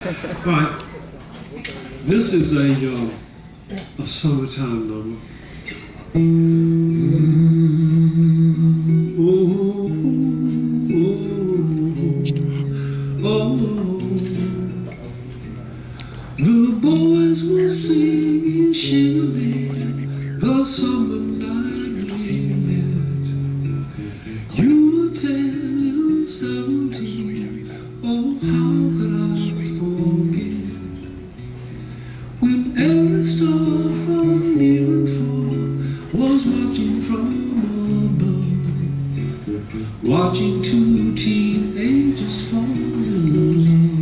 All right. This is a summertime number. The boys were singing shing-a-ling, the summer night we met. You were 10 and 17, oh how could I forget? When every star from near and far was watching from above, watching two teenagers fall in love.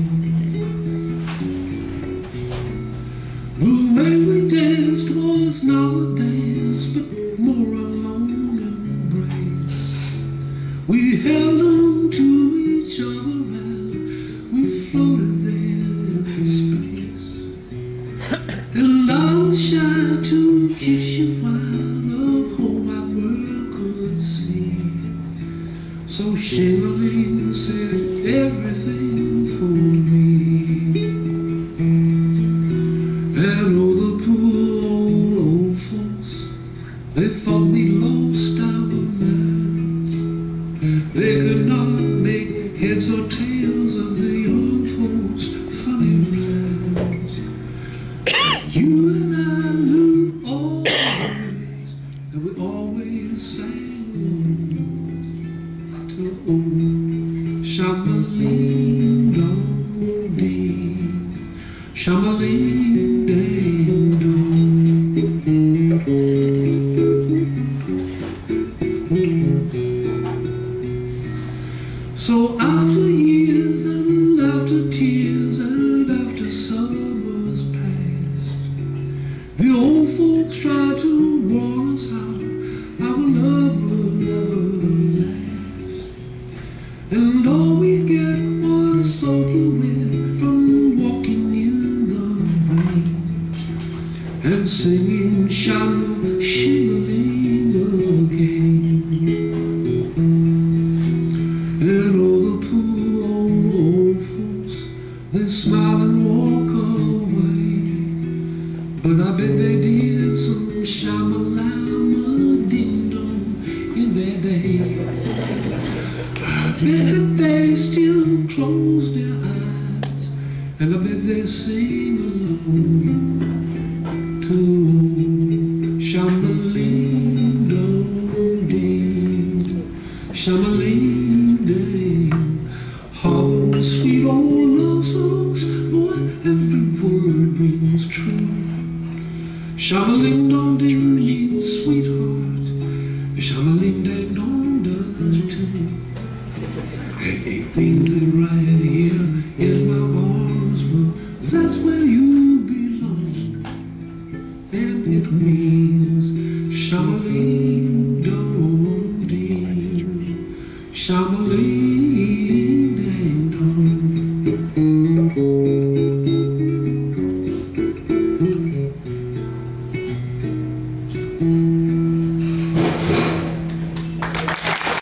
The way we danced was not a dance, but more a long embrace. We held on to each other and we floated there in space. And I was shy to kiss you while the whole wide world could see. So Sham-A-Ling said everything for me. And oh, the poor old folks, they thought we lost our minds. They could not make heads or tails of the old folks' funny rhymes. You and I knew all the words, and we always sang to old Sham-A-Ling-Dong-Ding, Sham-A-Ling-Dang-Dong. So after years and after tears and after summers passed, the old folks tried to warn us how our love would never last. And all we get was soaking wet from walking in the rain and singing Sham-A-Ling again. And all the poor old folks, they smile and walk away, but I bet they did some Sham-A-Ling-Dong-Ding in their day. I bet that they still close their eyes, and I bet they sing along to Sham-A-Ling-Dong-Ding, Sham-A-Ling-Dang. Hollow, sweet old love songs, boy, every word rings true. Sham-A-Ling-Dong-Ding means sweetheart, Sham-A-Ling-Dang-Dong does too. And it means it right here in my arms, but that's where you belong. And it means Sham-A-Ling-Dong-Ding, Sham-A-Ling-Dang-Dong.